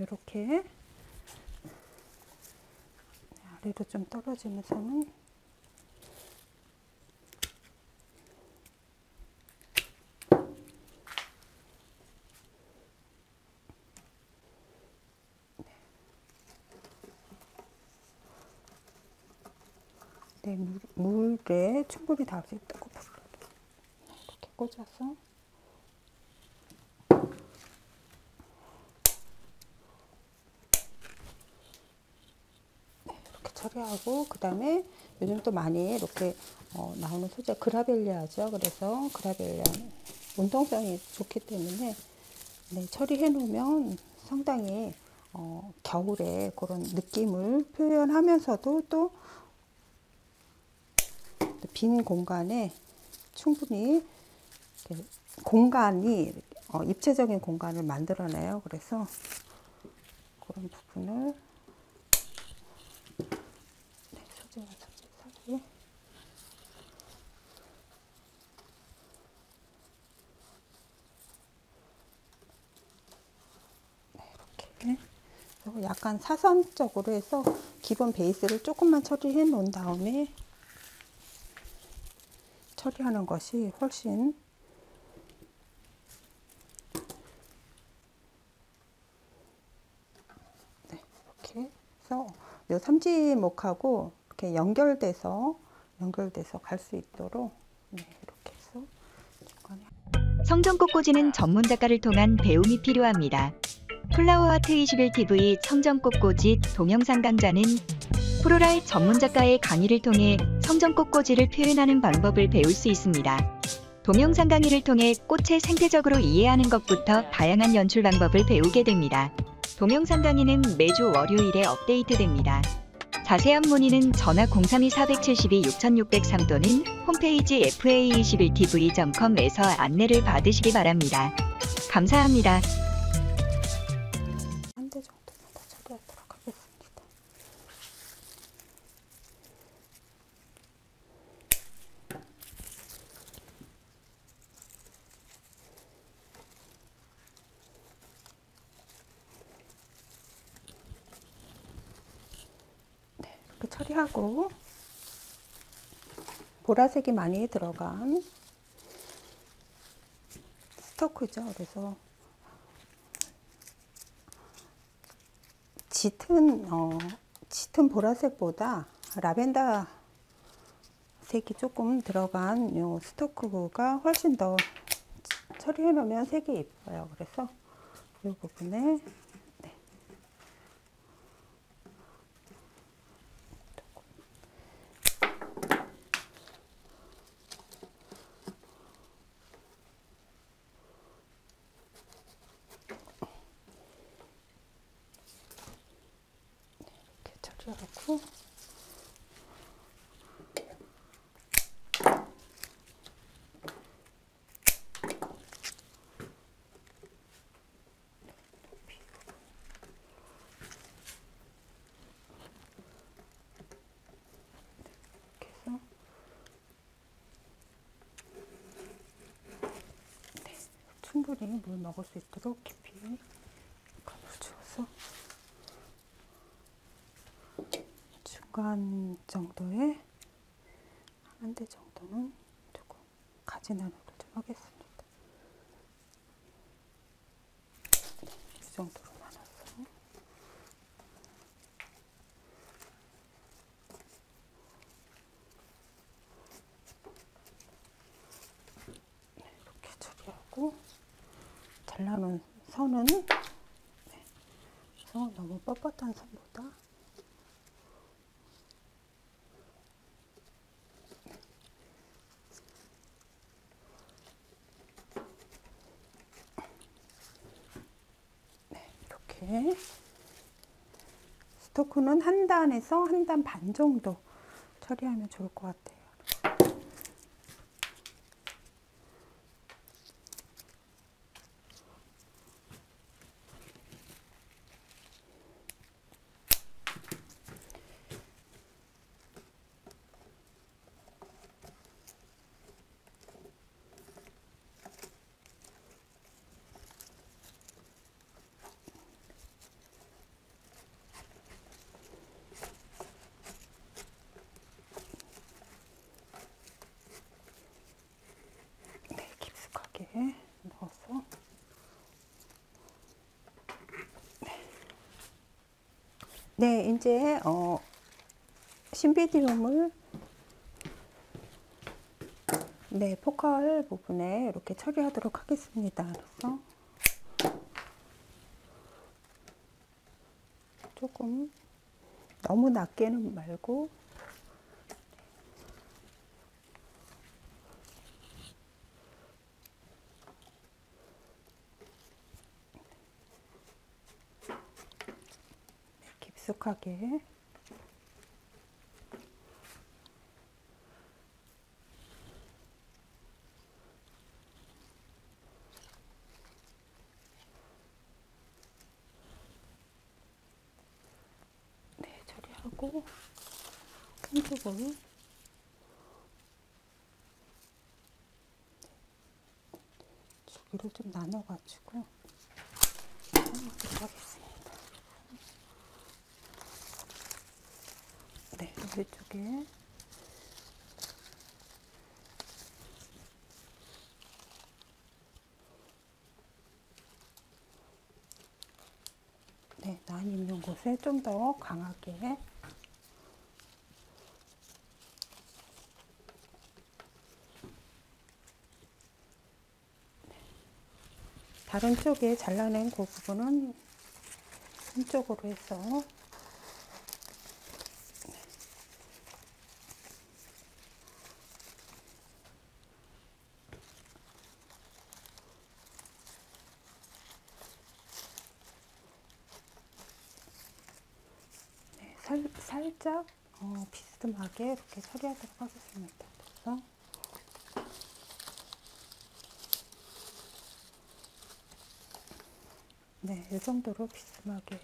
이렇게 아래로 좀 떨어지면서는 네, 물에 충분히 닿을 수 있다고 이렇게 꽂아서 이렇게 처리하고, 그 다음에 요즘 또 많이 이렇게 나오는 소재 그라벨리아죠. 그래서 그라벨리아 운동성이 좋기 때문에 네, 처리해 놓으면 상당히 겨울에 그런 느낌을 표현하면서도 또 빈 공간에 충분히 공간이 입체적인 공간을 만들어내요. 그래서 그런 부분을 소재와 소재 사이에 이렇게 약간 사선적으로 해서 기본 베이스를 조금만 처리해 놓은 다음에 처리하는 것이 훨씬 이렇게 해서 이 삼지목하고 이렇게 연결돼서 갈 수 있도록 네, 이렇게 해서 중간에 성전꽃꽂이는 전문 작가를 통한 배움이 필요합니다. 플라워아트 21TV 성전꽃꽂이 동영상 강좌는 프로라이트 전문 작가의 강의를 통해 성전꽃꽂이를 표현하는 방법을 배울 수 있습니다. 동영상 강의를 통해 꽃을 생태적으로 이해하는 것부터 다양한 연출 방법을 배우게 됩니다. 동영상 강의는 매주 월요일에 업데이트됩니다. 자세한 문의는 전화 032-472-6603 또는 홈페이지 fa21tv.com에서 안내를 받으시기 바랍니다. 감사합니다. 한 대 정도만 더 처리하도록 하겠습니다. 네, 이렇게 처리하고 보라색이 많이 들어간 스토크죠. 그래서 짙은 보라색보다 라벤더 색이 조금 들어간 요 스토크가 훨씬 더 처리해 놓으면 색이 예뻐요. 그래서 이 부분에 이렇게 처리하고 충분히 물 먹을 수 있도록 깊이 컵을 주어서 중간 정도의 한 대 정도는 조금 가지나루를 좀 하겠습니다. 이 정도로 나눠서 이렇게 처리하고, 잘라놓은 선은 너무 뻣뻣한 선보다 이렇게 스토크는 한 단에서 한 단 반 정도 처리하면 좋을 것 같아요. 네, 이제 신비디움을 네, 포칼 부분에 이렇게 처리하도록 하겠습니다. 그래서 조금 너무 낮게는 말고 깊숙하게 네, 처리하고 큰 쪽을 주기를 좀 나눠가지고 하도록 하겠습니다. 네, 이쪽에 네, 난 있는 곳에 좀 더 강하게 다른 쪽에 잘라낸 그 부분은 한쪽으로 해서 네, 살짝 비스듬하게 이렇게 처리하도록 하겠습니다. 그래서 네, 이 정도로 비스듬하게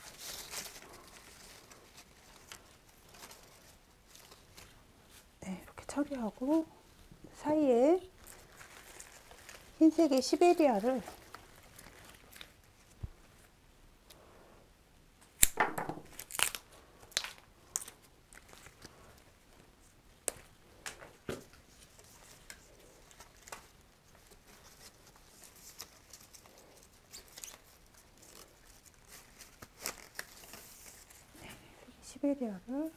네, 이렇게 처리하고 사이에 흰색의 시베리아를 시베리아를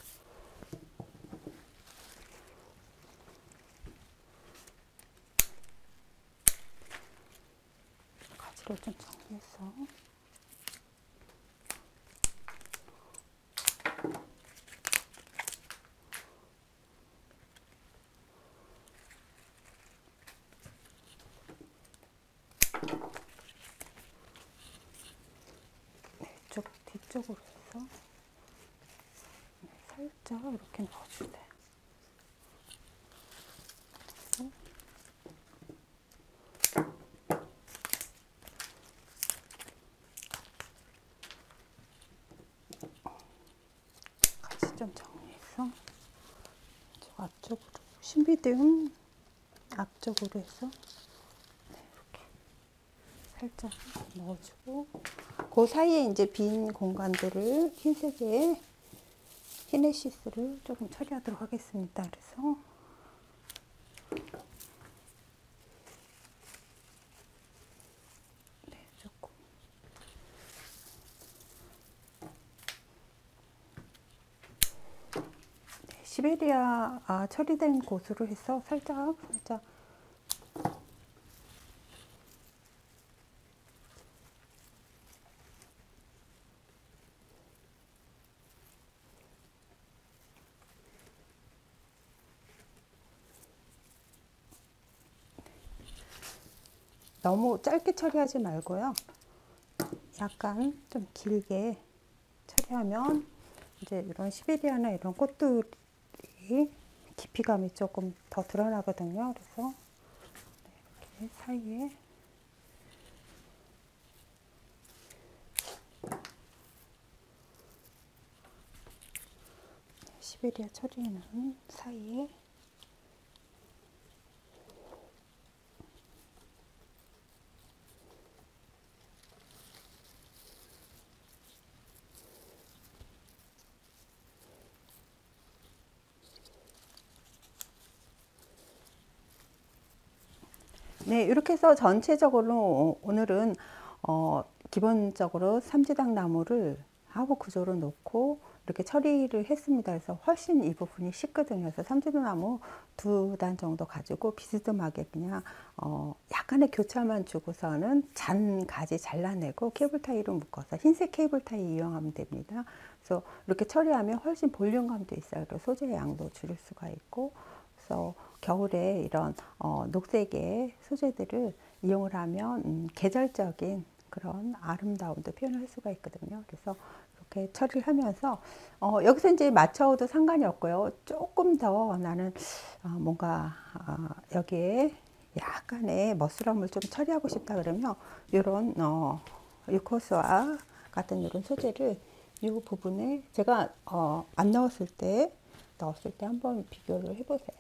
가지를 좀 정리해서 네, 이쪽 뒤쪽으로 해서 네, 살짝 이렇게 넣어주세요. 같이 좀 정리해서 저 앞쪽으로 신비등 앞쪽으로 해서 네, 이렇게 살짝 넣어주고 그 사이에 이제 빈 공간들을 흰색의 히네시스를 조금 처리하도록 하겠습니다. 그래서 네, 조금 네, 시베리아 처리된 곳으로 해서 살짝 너무 짧게 처리하지 말고요. 약간 좀 길게 처리하면 이제 이런 시베리아나 이런 꽃들이 깊이감이 조금 더 드러나거든요. 그래서 이렇게 사이에 시베리아 처리는 사이에 네, 이렇게 해서 전체적으로 오늘은 기본적으로 삼지당 나무를 하부 구조로 놓고 이렇게 처리를 했습니다. 그래서 훨씬 이 부분이 쉽거든요. 그래서 삼지도나무 2단 정도 가지고 비스듬하게 그냥 약간의 교차만 주고서는 잔 가지 잘라내고 케이블 타이로 묶어서 흰색 케이블 타이 이용하면 됩니다. 그래서 이렇게 처리하면 훨씬 볼륨감도 있어요. 그리고 소재 양도 줄일 수가 있고, 그래서 겨울에 이런 녹색의 소재들을 이용을 하면 계절적인 그런 아름다움도 표현할 수가 있거든요. 그래서 이렇게 처리를 하면서 여기서 이제 맞춰도 상관이 없고요. 조금 더 나는 뭔가 여기에 약간의 멋스러움을 좀 처리하고 싶다 그러면 이런 유코스와 같은 이런 소재를 이 부분에 제가 안 넣었을 때 한번 비교를 해보세요.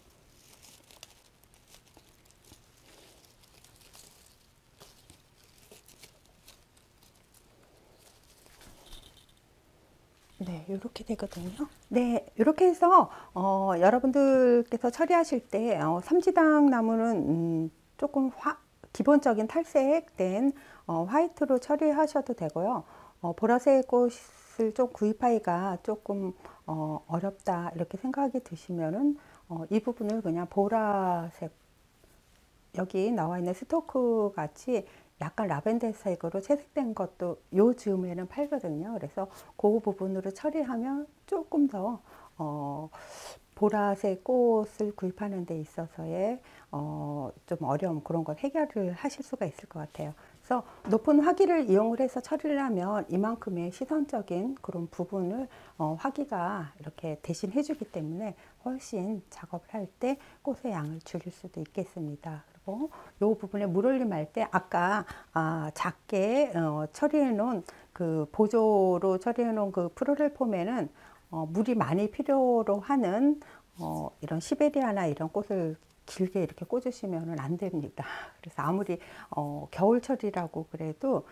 네, 이렇게 되거든요. 네, 이렇게 해서 여러분들께서 처리하실 때 삼지당 나무는 조금 기본적인 탈색된 화이트로 처리하셔도 되고요. 보라색 꽃을 좀 구입하기가 조금 어렵다 이렇게 생각이 드시면은 이 부분을 그냥 보라색, 여기 나와 있는 스토크 같이 약간 라벤더색으로 채색된 것도 요 즈음에는 팔거든요. 그래서 그 부분으로 처리하면 조금 더 보라색 꽃을 구입하는 데 있어서의 좀 어려움, 그런 걸 해결을 하실 수가 있을 것 같아요. 그래서 높은 화기를 이용을 해서 처리를 하면 이만큼의 시선적인 그런 부분을 화기가 이렇게 대신 해주기 때문에 훨씬 작업을 할 때 꽃의 양을 줄일 수도 있겠습니다. 그리고 이 부분에 물 올림할 때 아까 작게 처리해 놓은 그 보조로 처리해 놓은 그 프로렐 폼에는 물이 많이 필요로 하는 이런 시베리아나 이런 꽃을 길게 이렇게 꽂으시면 안 됩니다. 그래서 아무리 겨울철이라고 그래도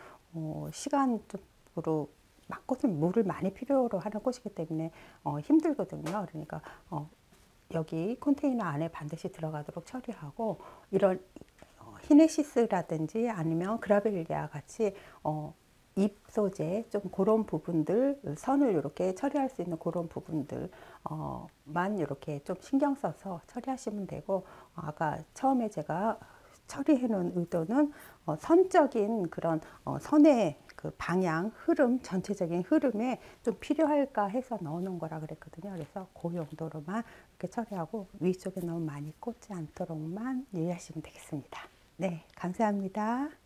시간적으로 막 꽃은 물을 많이 필요로 하는 꽃이기 때문에 힘들거든요. 그러니까 여기 컨테이너 안에 반드시 들어가도록 처리하고, 이런 히네시스라든지 아니면 그라벨리아 같이 잎 소재 좀 그런 부분들, 선을 이렇게 처리할 수 있는 그런 부분들만 이렇게 좀 신경 써서 처리하시면 되고, 아까 처음에 제가 처리해 놓은 의도는 선적인 그런 선의 그 방향, 흐름, 전체적인 흐름에 좀 필요할까 해서 넣어 놓은 거라 그랬거든요. 그래서 그 용도로만 이렇게 처리하고 위쪽에 너무 많이 꽂지 않도록만 유의하시면 되겠습니다. 네, 감사합니다.